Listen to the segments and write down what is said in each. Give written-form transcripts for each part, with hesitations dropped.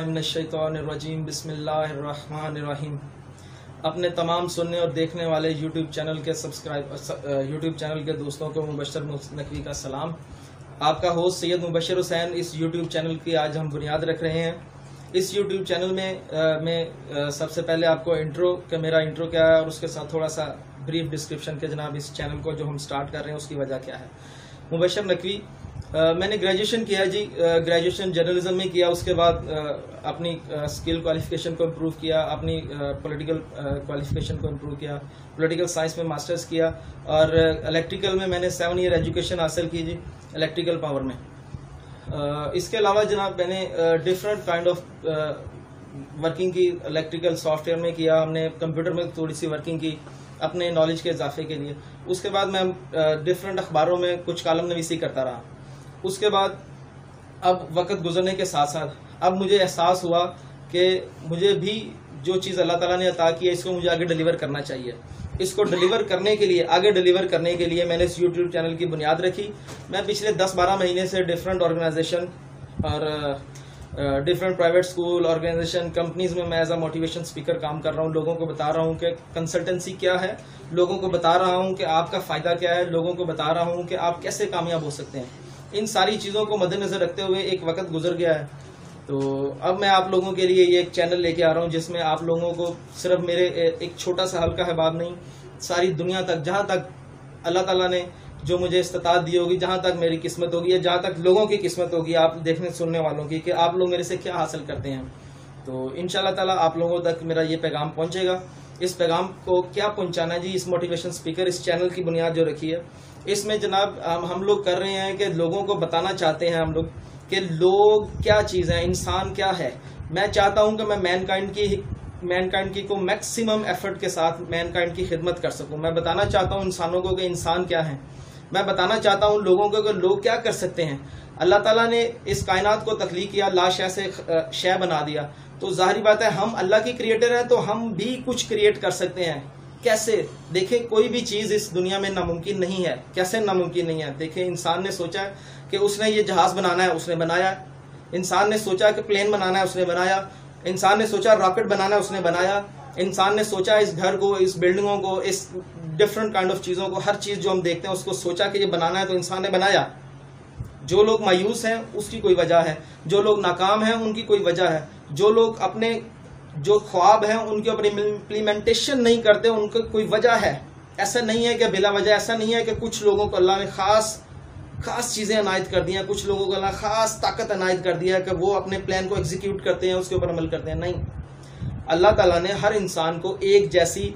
मिनश्शैतानिर्रजीम बिस्मिल्लाहिर्रहमानिर्रहीम। अपने तमाम सुनने और देखने वाले यूट्यूब चैनल के दोस्तों को मुबशर नकवी का सलाम। आपका होस्ट सैयद मुबशर हुसैन इस यूट्यूब चैनल की आज हम बुनियाद रख रहे हैं। इस यूट्यूब चैनल में सबसे पहले आपको मेरा इंट्रो क्या है और उसके साथ थोड़ा सा ब्रीफ डिस्क्रिप्शन के जनाब इस चैनल को जो हम स्टार्ट कर रहे हैं उसकी वजह क्या है। मुबशर नकवी मैंने ग्रेजुएशन किया जी, ग्रेजुएशन जर्नलिज्म में किया। उसके बाद अपनी स्किल क्वालिफिकेशन को इम्प्रूव किया, अपनी पॉलिटिकल क्वालिफिकेशन को इम्प्रूव किया, पॉलिटिकल साइंस में मास्टर्स किया और इलेक्ट्रिकल में मैंने 7 ईयर एजुकेशन हासिल की जी, इलेक्ट्रिकल पावर में। इसके अलावा जनाब मैंने डिफरेंट काइंड ऑफ वर्किंग की, इलेक्ट्रिकल सॉफ्टवेयर में किया, हमने कंप्यूटर में थोड़ी सी वर्किंग की अपने नॉलेज के इजाफे के लिए। उसके बाद मैं डिफरेंट अखबारों में कुछ कालम नवीसी करता रहा। उसके बाद अब वक्त गुजरने के साथ साथ अब मुझे एहसास हुआ कि मुझे भी जो चीज़ अल्लाह ताला ने अता की है इसको मुझे आगे डिलीवर करना चाहिए। इसको डिलीवर करने के लिए, आगे डिलीवर करने के लिए मैंने इस यूट्यूब चैनल की बुनियाद रखी। मैं पिछले 10-12 महीने से डिफरेंट ऑर्गेनाइजेशन और different private school, organisation, companies में मैं एज अ मोटिवेशन स्पीकर काम कर रहा हूँ। लोगों को बता रहा हूँ कि कंसल्टेंसी क्या है, लोगों को बता रहा हूँ कि आपका फ़ायदा क्या है, लोगों को बता रहा हूँ कि आप कैसे कामयाब हो सकते हैं। इन सारी चीज़ों को मद्देनजर रखते हुए एक वक्त गुजर गया है, तो अब मैं आप लोगों के लिए ये एक चैनल लेके आ रहा हूँ जिसमें आप लोगों को सिर्फ मेरे एक छोटा सा हल्का है बात नहीं, सारी दुनिया तक, जहाँ तक अल्लाह ताला ने जो मुझे इस्तात दी होगी, जहाँ तक मेरी किस्मत होगी या जहाँ तक लोगों की किस्मत होगी, आप देखने सुनने वालों की, कि आप लोग मेरे से क्या हासिल करते हैं, तो इंशाल्लाह ताला आप लोगों तक मेरा ये पैगाम पहुँचेगा। इस पैगाम को क्या पहुँचाना है जी, इस मोटिवेशन स्पीकर, इस चैनल की बुनियाद जो रखी है इसमें जनाब हम लोग कर रहे हैं कि लोगों को बताना चाहते हैं हम लोग कि लोग क्या चीज़ है, इंसान क्या है। मैं चाहता हूं कि मैं मैनकाइंड की को मैक्सिमम एफर्ट के साथ मैनकाइंड की खिदमत कर सकूं। मैं बताना चाहता हूं इंसानों को कि इंसान क्या है। मैं बताना चाहता हूं लोगों को कि लोग क्या कर सकते हैं। अल्लाह ताला ने इस कायनात को तख्लीक किया, ला शय से शय बना दिया, तो जाहिर बात है हम अल्लाह की क्रिएटर हैं तो हम भी कुछ क्रिएट कर सकते हैं। कैसे? देखें, कोई भी चीज़ इस दुनिया में नामुमकिन नहीं है। कैसे नामुमकिन नहीं है? देखें, इंसान ने सोचा कि उसने ये जहाज़ बनाना है, उसने बनाया। इंसान ने सोचा कि प्लेन बनाना है, उसने बनाया। इंसान ने सोचा रॉकेट बनाना है, उसने बनाया। इंसान ने सोचा इस घर को, इस बिल्डिंगों को, इस डिफरेंट काइंड ऑफ चीज़ों को, हर चीज़ जो हम देखते हैं उसको सोचा कि ये बनाना है तो इंसान ने बनाया। जो लोग मायूस हैं उसकी कोई वजह है, जो लोग नाकाम हैं उनकी कोई वजह है, जो लोग अपने जो ख्वाब हैं उनके ऊपर इम्प्लीमेंटेशन नहीं करते उनकी कोई वजह है। ऐसा नहीं है कि बिला वजह, ऐसा नहीं है कि कुछ लोगों को अल्लाह ने खास चीज़ें अनायत कर दी हैं, कुछ लोगों को अल्लाह खास ताकत अनायत कर दिया है कि वो अपने प्लान को एग्जीक्यूट करते हैं, उसके ऊपर अमल करते हैं। नहीं, अल्लाह ताला ने हर इंसान को एक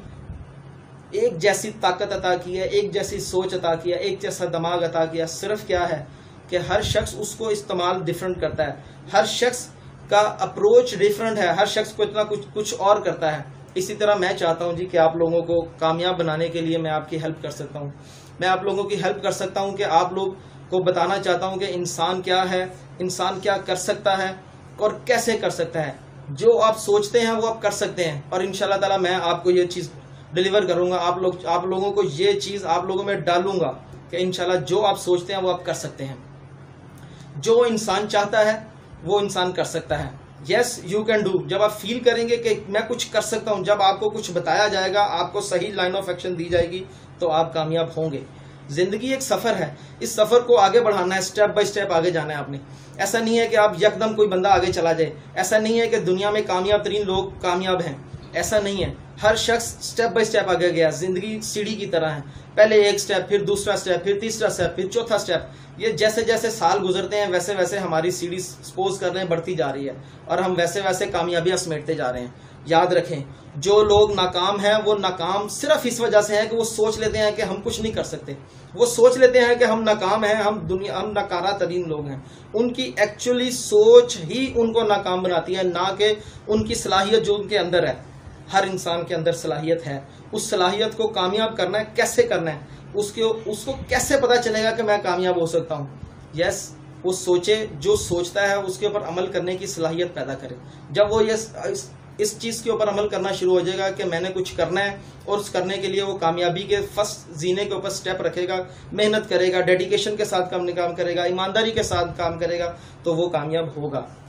जैसी ताकत अता की है, एक जैसी सोच अता किया, एक जैसा दिमाग अता किया। सिर्फ क्या है कि हर शख्स उसको इस्तेमाल डिफरेंट करता है, हर शख्स का अप्रोच डिफरेंट है, हर शख्स को इतना कुछ और करता है। इसी तरह मैं चाहता हूं जी कि आप लोगों को कामयाब बनाने के लिए मैं आपकी हेल्प कर सकता हूं। मैं आप लोगों की हेल्प कर सकता हूं कि आप लोग को बताना चाहता हूं कि इंसान क्या है, इंसान क्या कर सकता है और कैसे कर सकता है। जो आप सोचते हैं वो आप कर सकते हैं और इंशाल्लाह ताला मैं आपको ये चीज़ डिलीवर करूंगा। आप लोगों को ये चीज़ आप लोगों में डालूंगा कि इंशाल्लाह जो आप सोचते हैं वो आप कर सकते हैं। जो इंसान चाहता है वो इंसान कर सकता है। Yes, you can do. जब आप फील करेंगे कि मैं कुछ कर सकता हूं, जब आपको कुछ बताया जाएगा, आपको सही लाइन ऑफ एक्शन दी जाएगी, तो आप कामयाब होंगे। जिंदगी एक सफर है, इस सफर को आगे बढ़ाना है, स्टेप बाय स्टेप आगे जाना है आपने। ऐसा नहीं है कि आप यकदम कोई बंदा आगे चला जाए, ऐसा नहीं है कि दुनिया में कामयाब तरीन लोग कामयाब हैं, ऐसा नहीं है। हर शख्स स्टेप बाय स्टेप आगे गया। जिंदगी सीढ़ी की तरह है, पहले एक स्टेप, फिर दूसरा स्टेप, फिर तीसरा स्टेप, फिर चौथा स्टेप। ये जैसे जैसे साल गुजरते हैं वैसे वैसे हमारी सीढ़ी सपोज कर रहे हैं बढ़ती जा रही है और हम वैसे वैसे कामयाबियां समेटते जा रहे हैं। याद रखें, जो लोग नाकाम हैं वो नाकाम सिर्फ इस वजह से है कि वो सोच लेते हैं कि हम कुछ नहीं कर सकते। वो सोच लेते हैं कि हम नाकाम हैं, हम नकारा तरीन लोग हैं। उनकी एक्चुअली सोच ही उनको नाकाम बनाती है, ना कि उनकी सलाहियत जो उनके अंदर है। हर इंसान के अंदर सलाहियत है, उस सलाहियत को कामयाब करना है। कैसे करना है उसको कैसे पता चलेगा कि मैं कामयाब हो सकता हूँ? यस, वो सोचे, जो सोचता है उसके ऊपर अमल करने की सलाहियत पैदा करे। जब वो इस चीज़ के ऊपर अमल करना शुरू हो जाएगा कि मैंने कुछ करना है और उस करने के लिए वो कामयाबी के फर्स्ट जीने के ऊपर स्टेप रखेगा, मेहनत करेगा, डेडिकेशन के साथ काम करेगा, ईमानदारी के साथ काम करेगा, तो वो कामयाब होगा।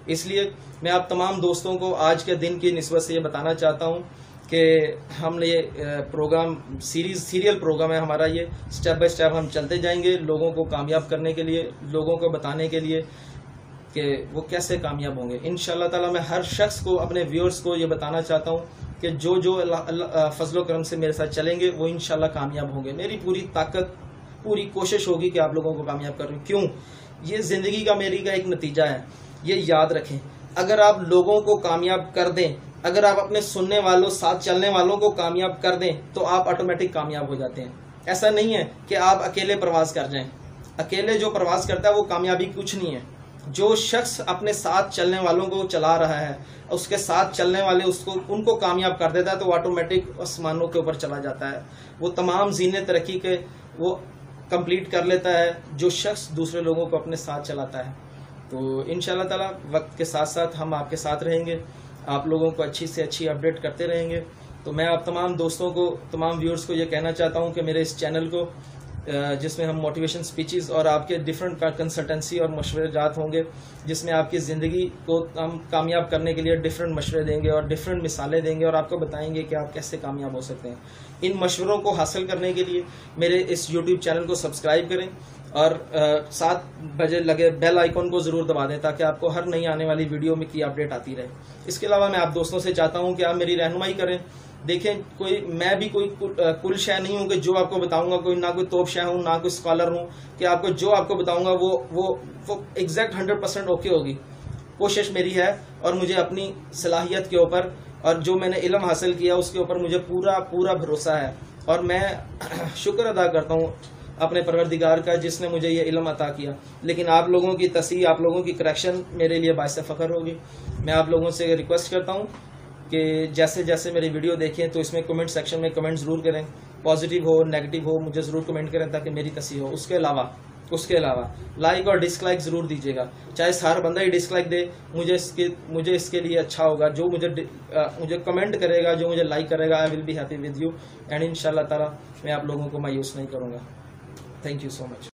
इसलिए मैं आप तमाम दोस्तों को आज के दिन की निस्बत से ये बताना चाहता हूँ कि हमने ये प्रोग्राम सीरियल प्रोग्राम है हमारा, ये स्टेप बाय स्टेप हम चलते जाएंगे लोगों को कामयाब करने के लिए, लोगों को बताने के लिए कि वो कैसे कामयाब होंगे। इंशाअल्लाह ताला मैं हर शख्स को, अपने व्यूअर्स को ये बताना चाहता हूँ कि जो जो अल्लाह फजलो करम से मेरे साथ चलेंगे वो इंशाअल्लाह कामयाब होंगे। मेरी पूरी ताकत, पूरी कोशिश होगी कि आप लोगों को कामयाब करूँ। क्यों? ये ज़िंदगी का मेरी का एक नतीजा है, ये याद रखें। अगर आप लोगों को कामयाब कर दें, अगर आप अपने सुनने वालों, साथ चलने वालों को कामयाब कर दें, तो आप ऑटोमेटिक कामयाब हो जाते हैं। ऐसा नहीं है कि आप अकेले प्रवास कर जाएं। अकेले जो प्रवास करता है वो कामयाबी कुछ नहीं है। जो शख्स अपने साथ चलने वालों को चला रहा है, उसके साथ चलने वाले उनको कामयाब कर देता है, तो ऑटोमेटिक आसमानों के ऊपर चला जाता है। वो तमाम जीने तरक्की के वो कंप्लीट कर लेता है जो शख्स दूसरे लोगों को अपने साथ चलाता है। तो इंशाअल्लाह ताला वक्त के साथ साथ हम आपके साथ रहेंगे, आप लोगों को अच्छी से अच्छी अपडेट करते रहेंगे। तो मैं आप तमाम दोस्तों को, तमाम व्यूअर्स को ये कहना चाहता हूँ कि मेरे इस चैनल को, जिसमें हम मोटिवेशन स्पीचेस और आपके डिफरेंट कंसल्टेंसी और मशवरे जात होंगे, जिसमें आपकी ज़िंदगी को हम कामयाब करने के लिए डिफरेंट मशवरे देंगे और डिफरेंट मिसालें देंगे और आपको बताएंगे कि आप कैसे कामयाब हो सकते हैं। इन मशवरों को हासिल करने के लिए मेरे इस यूट्यूब चैनल को सब्सक्राइब करें और 7 बजे लगे बेल आइकॉन को ज़रूर दबा दें ताकि आपको हर नई आने वाली वीडियो में की अपडेट आती रहे। इसके अलावा मैं आप दोस्तों से चाहता हूं कि आप मेरी रहनुमाई करें। देखें, मैं भी कोई कुल शय नहीं हूं कि जो आपको बताऊंगा, ना कोई तोप शय हूं, ना कोई स्कॉलर हूं कि आपको जो आपको बताऊंगा वो एग्जैक्ट 100% ओके होगी। कोशिश मेरी है और मुझे अपनी सलाहियत के ऊपर और जो मैंने इल्म हासिल किया उसके ऊपर मुझे पूरा भरोसा है और मैं शुक्र अदा करता हूँ अपने परवरदिगार का जिसने मुझे ये इल्म अता किया। लेकिन आप लोगों की तस्हीह, आप लोगों की करेक्शन मेरे लिए बाइस फ़ख्र होगी। मैं आप लोगों से रिक्वेस्ट करता हूँ कि जैसे जैसे मेरी वीडियो देखें तो इसमें कमेंट सेक्शन में कमेंट ज़रूर करें, पॉजिटिव हो नेगेटिव हो मुझे ज़रूर कमेंट करें ताकि मेरी तस्हीह हो। उसके अलावा लाइक और डिसलाइक ज़रूर दीजिएगा, चाहे सारा बंदा ही डिसलाइक दे, मुझे इसके लिए अच्छा होगा। जो मुझे कमेंट करेगा, जो मुझे लाइक करेगा, I will be happy with you and इंशाअल्लाह ताला मैं आप लोगों को मायूस नहीं करूँगा। Thank you so much.